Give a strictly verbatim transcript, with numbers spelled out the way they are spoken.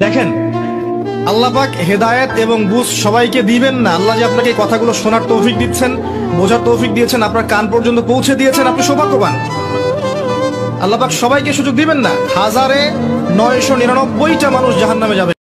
দেখেন, আল্লাহ পাক হেদায়েত এবং বুঝ সবাইকে দিবেন না। আল্লাহ যে আপনাকে এই কথাগুলো শোনার তৌফিক দিচ্ছেন, বোঝার তৌফিক দিয়েছেন, আপনার কান পর্যন্ত পৌঁছে দিয়েছেন, আপনি সৌভাগ্যবান। আল্লাহ পাক সবাইকে সুযোগ দিবেন না। হাজারে নয়শো নিরানব্বইটা মানুষ জাহান্নামে যাবে।